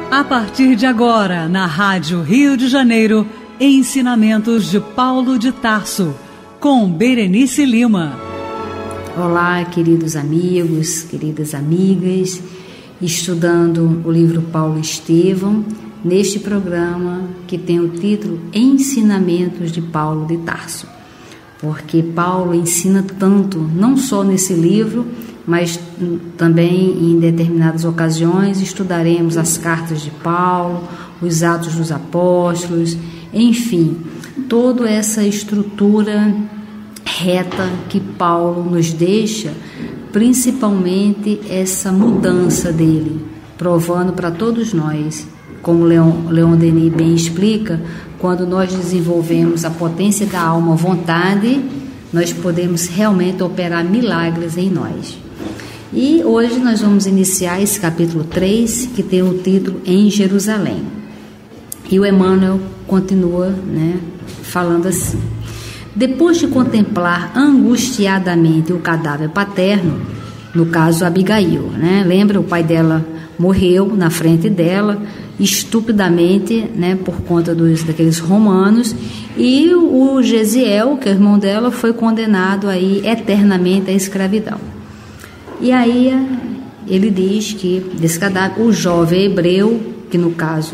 A partir de agora, na Rádio Rio de Janeiro, Ensinamentos de Paulo de Tarso, com Berenice Lima. Olá, queridos amigos, queridas amigas, estudando o livro Paulo Estevão, neste programa que tem o título Ensinamentos de Paulo de Tarso. Porque Paulo ensina tanto, não só nesse livro, mas também em determinadas ocasiões estudaremos as cartas de Paulo, os Atos dos Apóstolos, enfim, toda essa estrutura reta que Paulo nos deixa, principalmente essa mudança dele, provando para todos nós, como Leon Denis bem explica, quando nós desenvolvemos a potência da alma, vontade, nós podemos realmente operar milagres em nós. E hoje nós vamos iniciar esse capítulo 3, que tem o título Em Jerusalém. E o Emmanuel continua, falando assim: depois de contemplar angustiadamente o cadáver paterno, no caso Abigail, lembra, o pai dela morreu na frente dela, estupidamente, por conta daqueles romanos, e o Gesiel, que é o irmão dela, foi condenado aí eternamente à escravidão. E aí ele diz que desse cadáver, o jovem hebreu, que no caso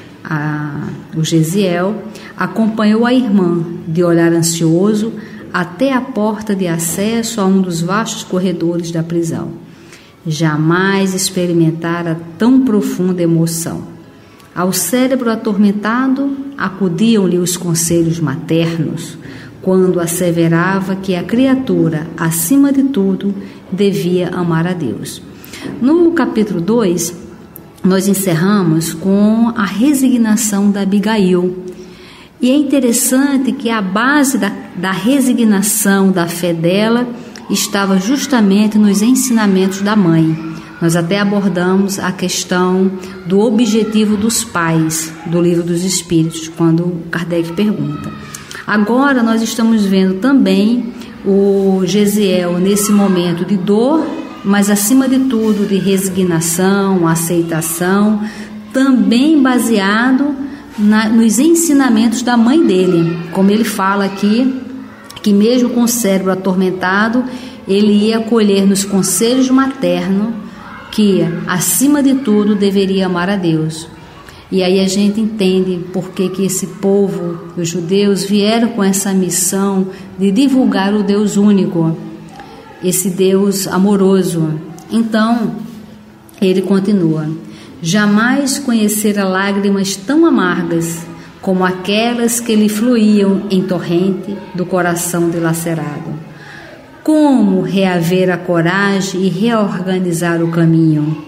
o Gesiel, acompanhou a irmã de olhar ansioso até a porta de acesso a um dos vastos corredores da prisão. Jamais experimentara tão profunda emoção. Ao cérebro atormentado acudiam-lhe os conselhos maternos, quando asseverava que a criatura, acima de tudo, devia amar a Deus. No capítulo 2, nós encerramos com a resignação da Abigail. E é interessante que a base da resignação da fé dela estava justamente nos ensinamentos da mãe. Nós até abordamos a questão do objetivo dos pais, do Livro dos Espíritos, quando Kardec pergunta. Agora nós estamos vendo também o Gesiel nesse momento de dor, mas acima de tudo de resignação, aceitação, também baseado nos ensinamentos da mãe dele. Como ele fala aqui, que mesmo com o cérebro atormentado, ele ia acolher nos conselhos maternos que, acima de tudo, deveria amar a Deus. E aí a gente entende por que esse povo, os judeus, vieram com essa missão de divulgar o Deus único, esse Deus amoroso. Então, ele continua: jamais conhecera lágrimas tão amargas como aquelas que lhe fluíam em torrente do coração dilacerado. Como reaver a coragem e reorganizar o caminho?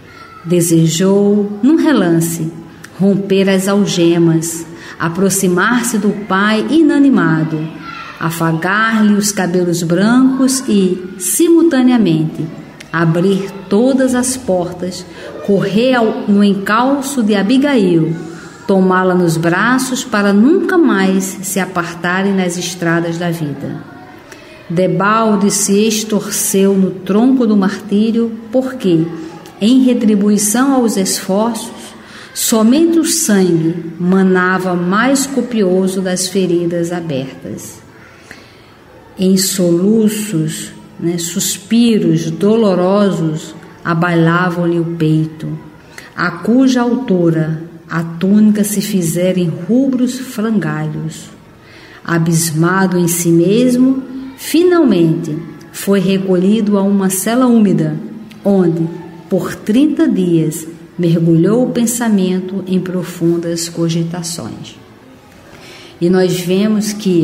Desejou, num relance, romper as algemas, aproximar-se do pai inanimado, afagar-lhe os cabelos brancos e, simultaneamente, abrir todas as portas, correr no encalço de Abigail, tomá-la nos braços para nunca mais se apartarem nas estradas da vida. Debalde se estorceu no tronco do martírio, porque, em retribuição aos esforços, somente o sangue manava mais copioso das feridas abertas. Em soluços, suspiros dolorosos abalavam-lhe o peito, a cuja altura a túnica se fizera em rubros frangalhos. Abismado em si mesmo, finalmente foi recolhido a uma cela úmida, onde, por 30 dias, mergulhou o pensamento em profundas cogitações. E nós vemos que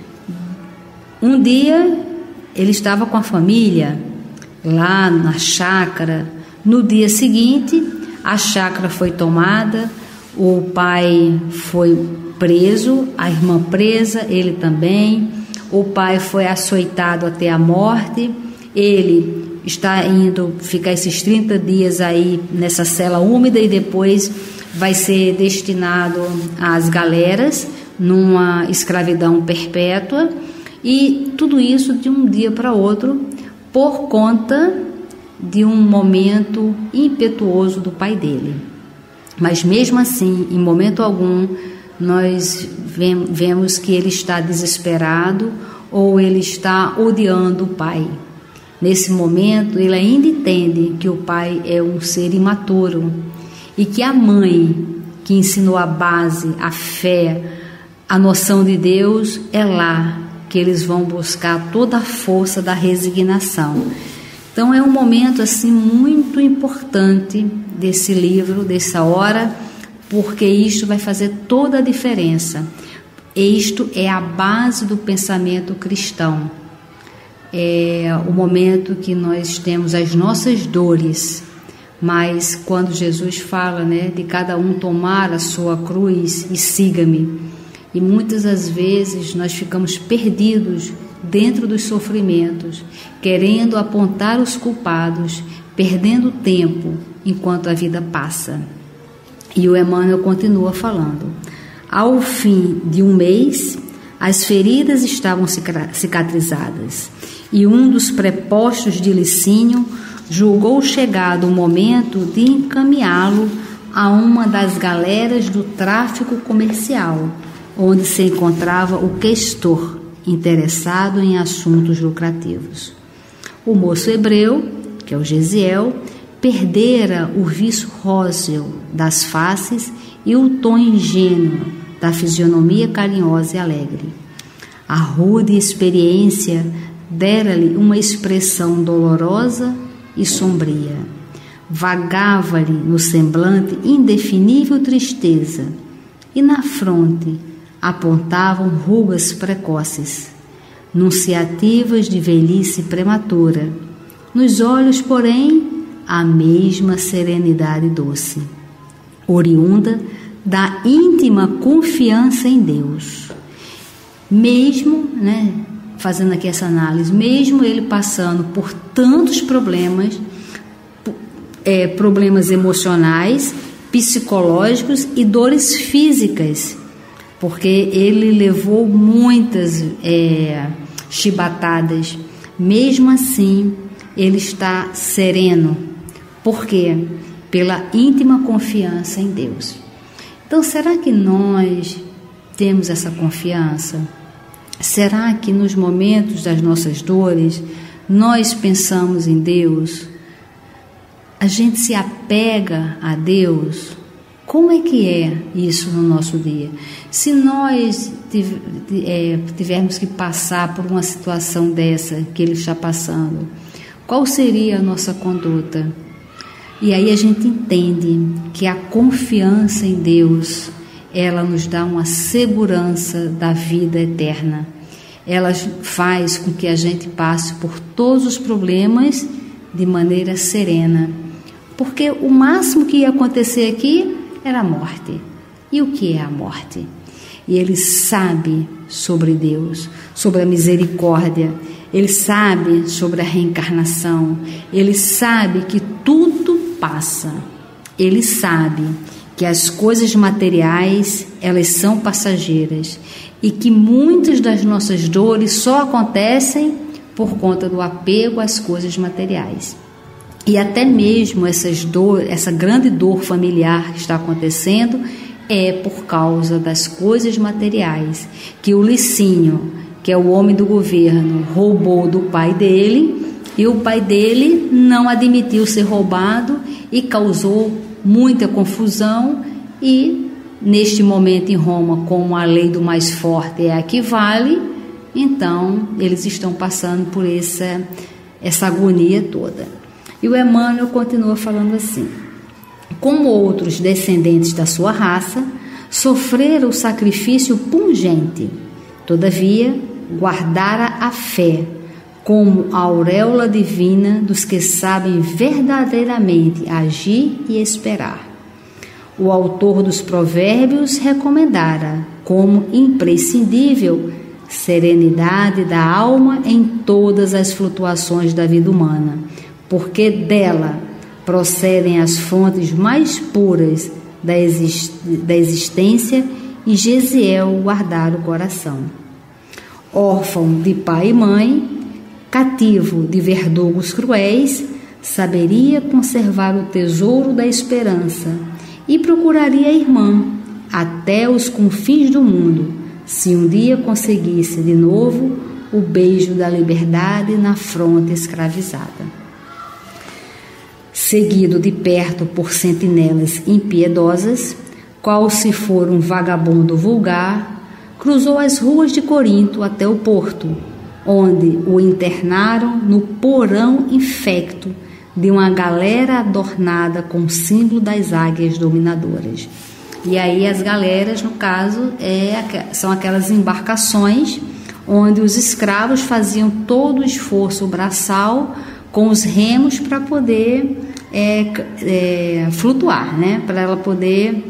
um dia ele estava com a família lá na chácara. No dia seguinte, a chácara foi tomada, o pai foi preso, a irmã presa, ele também. O pai foi açoitado até a morte. Ele está indo ficar esses 30 dias aí nessa cela úmida e depois vai ser destinado às galeras, numa escravidão perpétua. E tudo isso de um dia para outro, por conta de um momento impetuoso do pai dele. Mas mesmo assim, em momento algum, nós vemos que ele está desesperado ou ele está odiando o pai. Nesse momento, ele ainda entende que o pai é um ser imaturo e que a mãe, que ensinou a base, a fé, a noção de Deus, é lá que eles vão buscar toda a força da resignação. Então é um momento assim muito importante desse livro, dessa hora, porque isto vai fazer toda a diferença. Isto é a base do pensamento cristão. É o momento que nós temos as nossas dores, mas quando Jesus fala, de cada um tomar a sua cruz e siga-me, e muitas das vezes nós ficamos perdidos dentro dos sofrimentos, querendo apontar os culpados, perdendo tempo enquanto a vida passa. E o Emmanuel continua falando: ao fim de um mês, as feridas estavam cicatrizadas, e um dos prepostos de Licínio julgou chegado o momento de encaminhá-lo a uma das galeras do tráfico comercial, onde se encontrava o questor, interessado em assuntos lucrativos. O moço hebreu, que é o Gesiel, perdera o viço róseo das faces e o tom ingênuo da fisionomia carinhosa e alegre. A rude experiência dera-lhe uma expressão dolorosa e sombria. Vagava-lhe no semblante indefinível tristeza, e na fronte apontavam rugas precoces, nunciativas de velhice prematura. Nos olhos, porém, a mesma serenidade doce, oriunda da íntima confiança em Deus. Mesmo, fazendo aqui essa análise, mesmo ele passando por tantos problemas, problemas emocionais, psicológicos e dores físicas, porque ele levou muitas chibatadas, mesmo assim ele está sereno. Por quê? Pela íntima confiança em Deus. Então, será que nós temos essa confiança? Será que nos momentos das nossas dores nós pensamos em Deus? A gente se apega a Deus? Como é que é isso no nosso dia? Se nós tivermos que passar por uma situação dessa que ele está passando, qual seria a nossa conduta? E aí a gente entende que a confiança em Deus, ela nos dá uma segurança da vida eterna. Ela faz com que a gente passe por todos os problemas de maneira serena. Porque o máximo que ia acontecer aqui era a morte. E o que é a morte? E ele sabe sobre Deus, sobre a misericórdia, ele sabe sobre a reencarnação, ele sabe que tudo passa, ele sabe que as coisas materiais, elas são passageiras e que muitas das nossas dores só acontecem por conta do apego às coisas materiais. E até mesmo essa grande dor familiar que está acontecendo é por causa das coisas materiais, que o Licínio, que é o homem do governo, roubou do pai dele, e o pai dele não admitiu ser roubado e causou muita confusão. E neste momento em Roma, como a lei do mais forte é a que vale, então eles estão passando por essa agonia toda. E o Emmanuel continua falando assim: como outros descendentes da sua raça, sofreram o sacrifício pungente, todavia guardara a fé como a auréola divina dos que sabem verdadeiramente agir e esperar. O autor dos provérbios recomendara como imprescindível serenidade da alma em todas as flutuações da vida humana, porque dela procedem as fontes mais puras da existência, e Gesiel guardar o coração. Órfão de pai e mãe, cativo de verdugos cruéis, saberia conservar o tesouro da esperança e procuraria a irmã até os confins do mundo, se um dia conseguisse de novo o beijo da liberdade na fronte escravizada. Seguido de perto por sentinelas impiedosas, qual se for um vagabundo vulgar, cruzou as ruas de Corinto até o porto, onde o internaram no porão infecto de uma galera adornada com o símbolo das águias dominadoras. E aí as galeras, no caso, são aquelas embarcações onde os escravos faziam todo o esforço braçal com os remos para poder flutuar, né? Para ela poder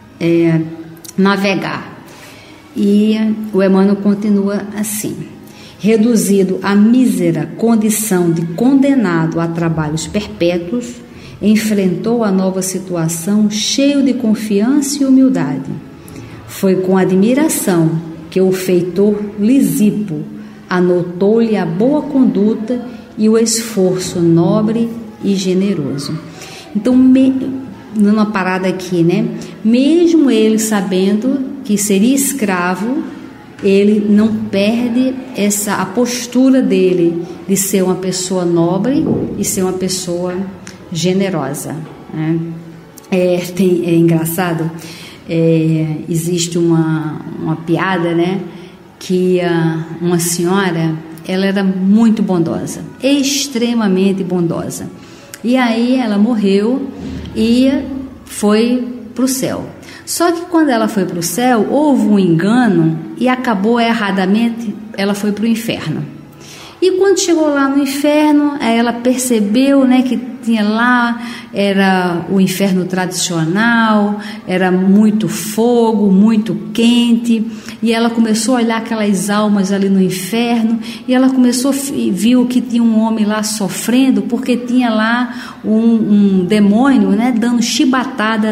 navegar. E o Emmanuel continua assim: reduzido à mísera condição de condenado a trabalhos perpétuos, enfrentou a nova situação cheio de confiança e humildade. Foi com admiração que o feitor Lisipo anotou-lhe a boa conduta e o esforço nobre e generoso. Então, numa parada aqui, né? Mesmo ele sabendo que seria escravo, ele não perde a postura dele de ser uma pessoa nobre e ser uma pessoa generosa, né? É engraçado, existe uma piada, né? Que uma senhora, ela era muito bondosa, extremamente bondosa, e aí ela morreu e foi para o céu. Só que quando ela foi para o céu, houve um engano e acabou erradamente, ela foi para o inferno. E quando chegou lá no inferno, ela percebeu, né, que tinha lá, era o inferno tradicional, era muito fogo, muito quente, e ela começou a olhar aquelas almas ali no inferno, e ela viu que tinha um homem lá sofrendo, porque tinha lá um demônio, né, dando chibatada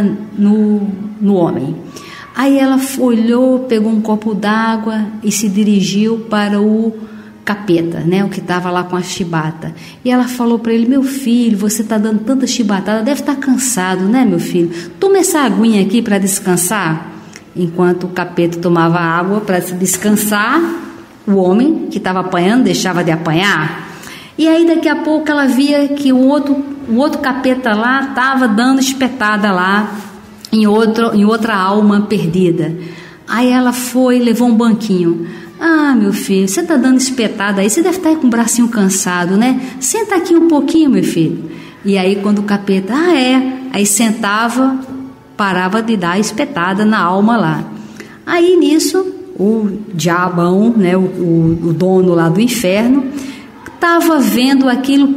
no homem. Aí ela olhou, pegou um copo d'água e se dirigiu para o capeta, né, o que estava lá com a chibata. E ela falou para ele: meu filho, você está dando tanta chibatada, deve estar cansado, né, meu filho? Toma essa aguinha aqui para descansar. Enquanto o capeta tomava água para se descansar, o homem que estava apanhando deixava de apanhar. E aí daqui a pouco ela via que o outro capeta lá estava dando espetada lá em outra alma perdida. Aí ela foi, levou um banquinho. Ah, meu filho, você está dando espetada aí, você deve estar com o bracinho cansado, né? Senta aqui um pouquinho, meu filho. E aí quando o capeta, aí sentava, parava de dar espetada na alma lá. Aí nisso, o diabão, né, o dono lá do inferno, estava vendo aquilo,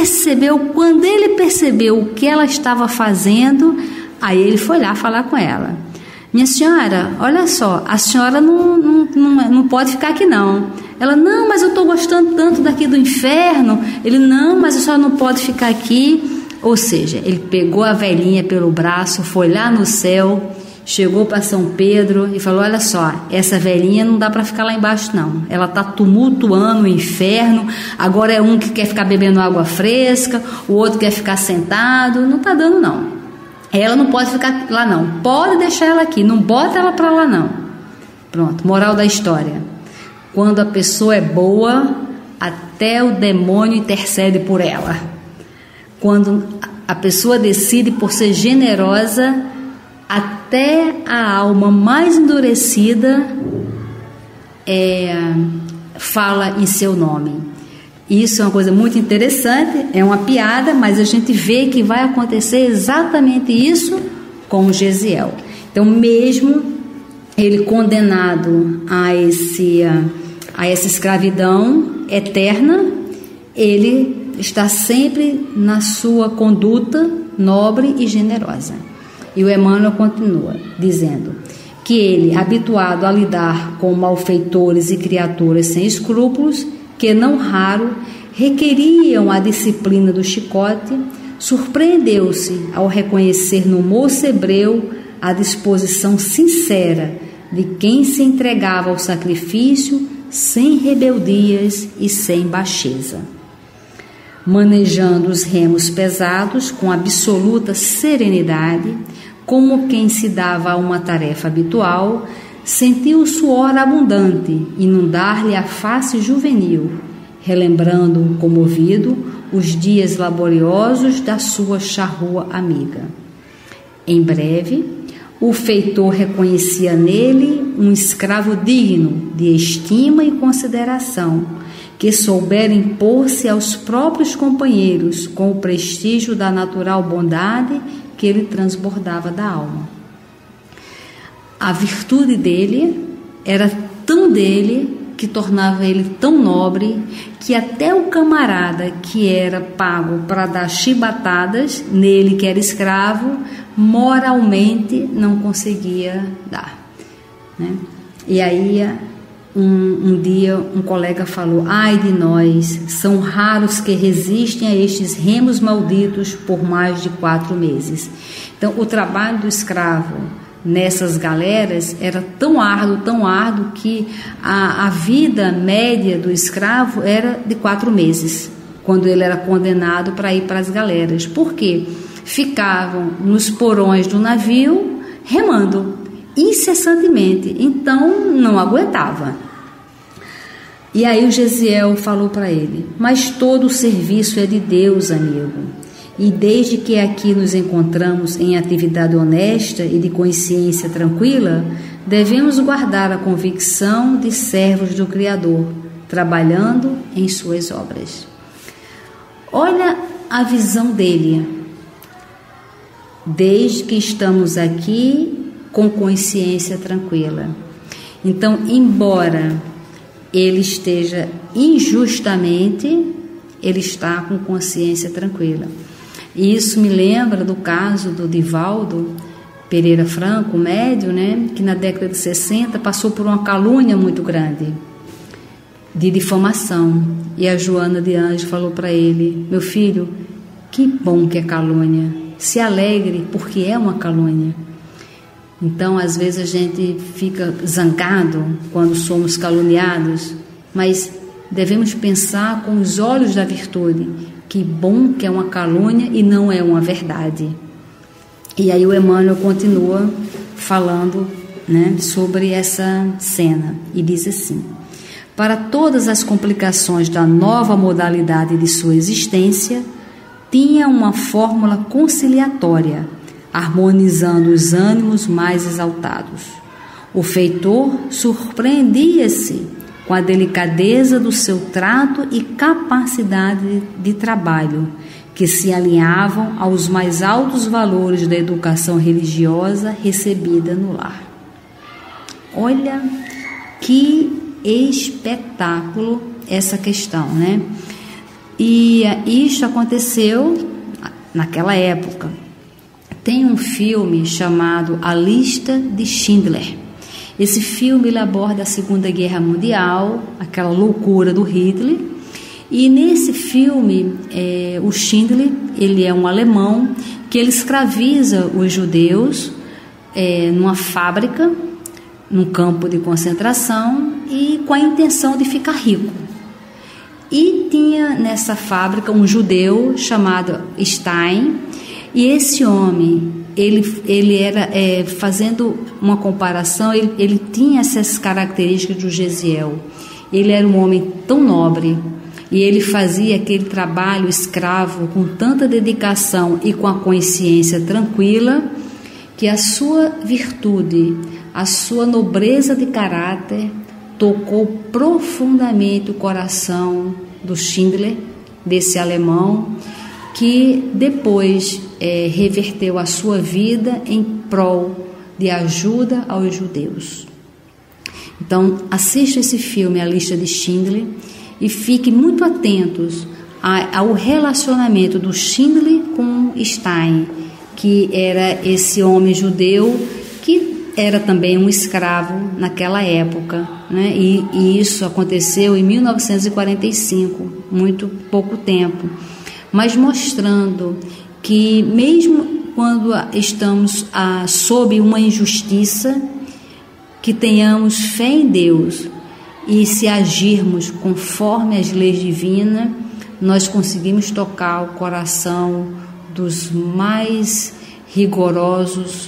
quando ele percebeu o que ela estava fazendo, aí ele foi lá falar com ela. Minha senhora, olha só, a senhora não pode ficar aqui não. Ela: não, mas eu estou gostando tanto daqui do inferno. Ele: não, mas a senhora não pode ficar aqui. Ou seja, ele pegou a velhinha pelo braço, foi lá no céu, chegou para São Pedro e falou: olha só, essa velhinha não dá para ficar lá embaixo não. Ela está tumultuando o inferno, agora é um que quer ficar bebendo água fresca, o outro quer ficar sentado, não está dando não. Ela não pode ficar lá não, pode deixar ela aqui, não bota ela para lá não. Pronto, moral da história: quando a pessoa é boa, até o demônio intercede por ela. Quando a pessoa decide por ser generosa, até a alma mais endurecida fala em seu nome. Isso é uma coisa muito interessante, é uma piada, mas a gente vê que vai acontecer exatamente isso com Gesiel. Então, mesmo ele condenado a essa escravidão eterna, ele está sempre na sua conduta nobre e generosa. E o Emmanuel continua dizendo que ele, habituado a lidar com malfeitores e criaturas sem escrúpulos, que não raro requeriam a disciplina do chicote, surpreendeu-se ao reconhecer no moço hebreu a disposição sincera de quem se entregava ao sacrifício sem rebeldias e sem baixeza. Manejando os remos pesados com absoluta serenidade, como quem se dava a uma tarefa habitual, sentiu o suor abundante inundar-lhe a face juvenil, relembrando, comovido, os dias laboriosos da sua charrua amiga. Em breve, o feitor reconhecia nele um escravo digno de estima e consideração, que soubera impor-se aos próprios companheiros com o prestígio da natural bondade que ele transbordava da alma. A virtude dele era tão dele que tornava ele tão nobre que até o camarada que era pago para dar chibatadas nele, que era escravo, moralmente não conseguia dar, né? E aí um dia um colega falou: ai de nós, são raros que resistem a estes remos malditos por mais de 4 meses. Então o trabalho do escravo nessas galeras era tão árduo que a vida média do escravo era de 4 meses, quando ele era condenado para ir para as galeras. Por quê? Ficavam nos porões do navio remando incessantemente, então não aguentava. E aí o Gesiel falou para ele: mas todo o serviço é de Deus, amigo. E desde que aqui nos encontramos em atividade honesta e de consciência tranquila, devemos guardar a convicção de servos do Criador, trabalhando em suas obras. Olha a visão dele. Desde que estamos aqui com consciência tranquila. Então, embora ele esteja injustamente, ele está com consciência tranquila. E isso me lembra do caso do Divaldo Pereira Franco, médium, né, que na década de 60 passou por uma calúnia muito grande, de difamação. E a Joana de Anjos falou para ele: meu filho, que bom que é calúnia, se alegre porque é uma calúnia. Então, às vezes a gente fica zangado quando somos caluniados, mas devemos pensar com os olhos da virtude. Que bom que é uma calúnia e não é uma verdade. E aí o Emmanuel continua falando, né, sobre essa cena e diz assim: para todas as complicações da nova modalidade de sua existência, tinha uma fórmula conciliatória, harmonizando os ânimos mais exaltados. O feitor surpreendia-se com a delicadeza do seu trato e capacidade de trabalho, que se alinhavam aos mais altos valores da educação religiosa recebida no lar. Olha que espetáculo essa questão, né? E isto aconteceu naquela época. Tem um filme chamado A Lista de Schindler. Esse filme ele aborda a Segunda Guerra Mundial, aquela loucura do Hitler. E nesse filme, o Schindler, ele é um alemão que ele escraviza os judeus numa fábrica, num campo de concentração, e com a intenção de ficar rico. E tinha nessa fábrica um judeu chamado Stein, e esse homem, ele era, fazendo uma comparação, ele tinha essas características do Gesiel. Ele era um homem tão nobre, e ele fazia aquele trabalho escravo com tanta dedicação e com a consciência tranquila, que a sua virtude, a sua nobreza de caráter tocou profundamente o coração do Schindler, desse alemão, que depois reverteu a sua vida em prol de ajuda aos judeus. Então, assista esse filme, A Lista de Schindler, e fiquem muito atentos ao relacionamento do Schindler com Stein, que era esse homem judeu que era também um escravo naquela época, né? E isso aconteceu em 1945, muito pouco tempo, mas mostrando que mesmo quando estamos sob uma injustiça, que tenhamos fé em Deus, e se agirmos conforme as leis divinas, nós conseguimos tocar o coração dos mais rigorosos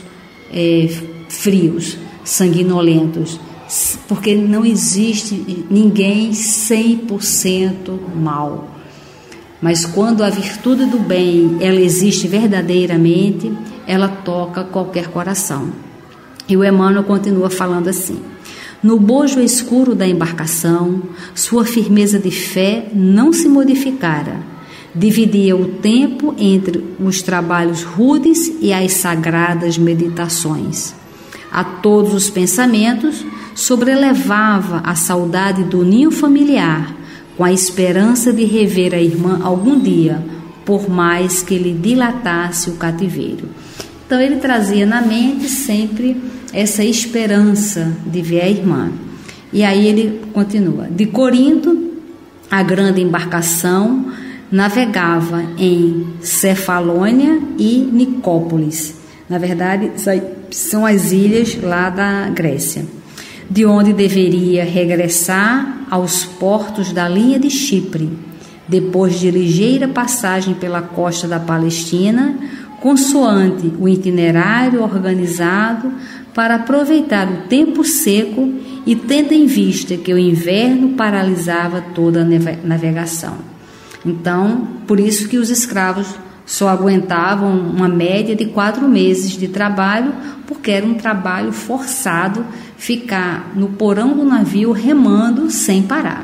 frios, sanguinolentos, porque não existe ninguém 100% mal. Mas quando a virtude do bem, ela existe verdadeiramente, ela toca qualquer coração. E o Emmanuel continua falando assim: no bojo escuro da embarcação, sua firmeza de fé não se modificara. Dividia o tempo entre os trabalhos rudes e as sagradas meditações. A todos os pensamentos sobrelevava a saudade do ninho familiar, com a esperança de rever a irmã algum dia, por mais que lhe dilatasse o cativeiro. Então ele trazia na mente sempre essa esperança de ver a irmã. E aí ele continua: de Corinto, a grande embarcação navegava em Cefalônia e Nicópolis. Na verdade, são as ilhas lá da Grécia, de onde deveria regressar aos portos da linha de Chipre, depois de ligeira passagem pela costa da Palestina, consoante o itinerário organizado para aproveitar o tempo seco e tendo em vista que o inverno paralisava toda a navegação. Então, por isso que os escravos só aguentavam uma média de 4 meses de trabalho, porque era um trabalho forçado ficar no porão do navio remando sem parar.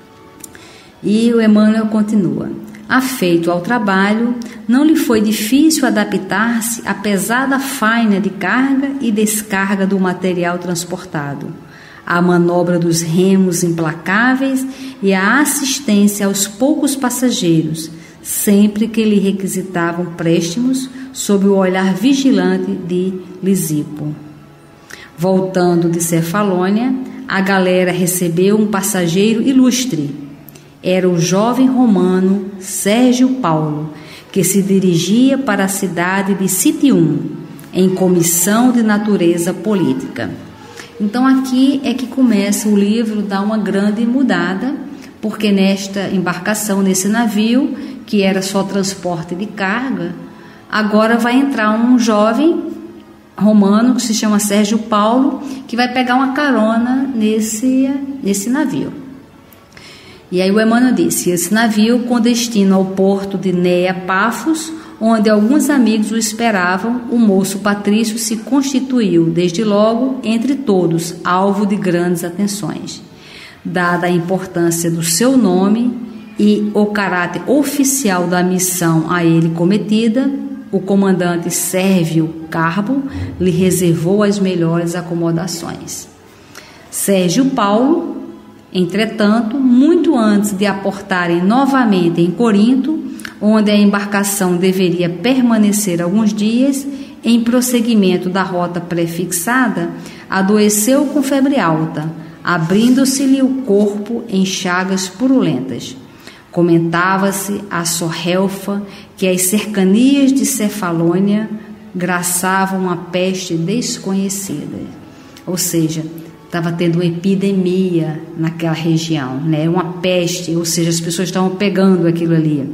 E o Emmanuel continua: afeito ao trabalho, não lhe foi difícil adaptar-se à pesada faina de carga e descarga do material transportado, à manobra dos remos implacáveis e à assistência aos poucos passageiros, sempre que lhe requisitavam préstimos, sob o olhar vigilante de Lisipo. Voltando de Cefalônia, a galera recebeu um passageiro ilustre. Era o jovem romano Sérgio Paulo, que se dirigia para a cidade de Citium, em comissão de natureza política. Então aqui é que começa o livro, dá uma grande mudada, porque nesta embarcação, nesse navio, que era só transporte de carga, agora vai entrar um jovem romano que se chama Sérgio Paulo, que vai pegar uma carona nesse navio. E aí o Emmanuel disse: esse navio com destino ao porto de Nea Pafos, onde alguns amigos o esperavam, o moço Patrício se constituiu, desde logo, entre todos, alvo de grandes atenções. Dada a importância do seu nome e o caráter oficial da missão a ele cometida, o comandante Sérvio Carbo lhe reservou as melhores acomodações. Sérgio Paulo, entretanto, muito antes de aportarem novamente em Corinto, onde a embarcação deveria permanecer alguns dias, em prosseguimento da rota prefixada, adoeceu com febre alta, abrindo-se-lhe o corpo em chagas purulentas. Comentava-se a Sorrelfa que as cercanias de Cefalônia graçavam uma peste desconhecida. Ou seja, estava tendo uma epidemia naquela região, né? Uma peste, ou seja, as pessoas estavam pegando aquilo ali.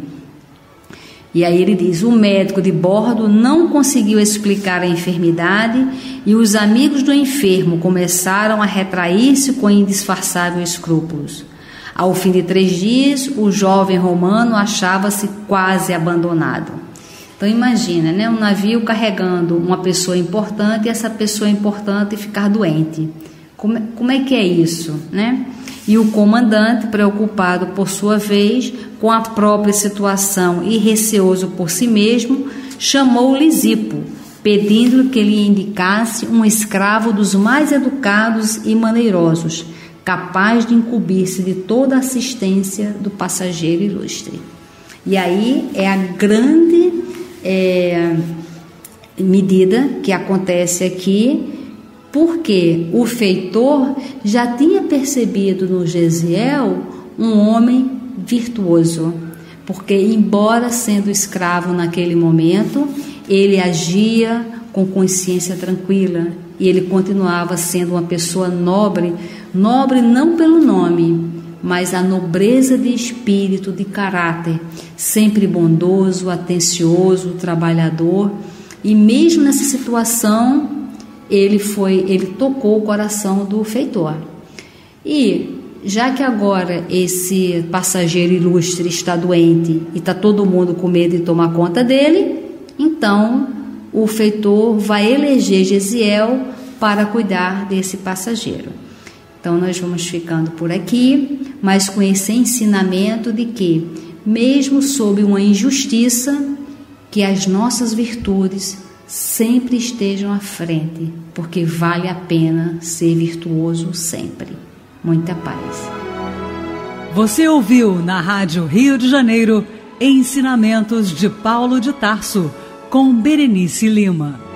E aí ele diz: o médico de bordo não conseguiu explicar a enfermidade e os amigos do enfermo começaram a retrair-se com indisfarçáveis escrúpulos. Ao fim de 3 dias, o jovem romano achava-se quase abandonado. Então imagina, né? Um navio carregando uma pessoa importante e essa pessoa importante ficar doente. Como é que é isso, né? E o comandante, preocupado por sua vez com a própria situação e receoso por si mesmo, chamou Lisipo, pedindo que lhe indicasse um escravo dos mais educados e maneirosos, capaz de incumbir-se de toda a assistência do passageiro ilustre. E aí é a grande medida que acontece aqui, porque o feitor já tinha percebido no Gesiel um homem virtuoso, porque embora sendo escravo naquele momento, ele agia com consciência tranquila e ele continuava sendo uma pessoa nobre não pelo nome, mas a nobreza de espírito, de caráter, sempre bondoso, atencioso, trabalhador. E mesmo nessa situação, ele tocou o coração do feitor. E já que agora esse passageiro ilustre está doente e está todo mundo com medo de tomar conta dele, então o feitor vai eleger Gesiel para cuidar desse passageiro. Então nós vamos ficando por aqui, mas com esse ensinamento de que, mesmo sob uma injustiça, que as nossas virtudes sempre estejam à frente, porque vale a pena ser virtuoso sempre. Muita paz. Você ouviu na Rádio Rio de Janeiro Ensinamentos de Paulo de Tarso, com Berenice Lima.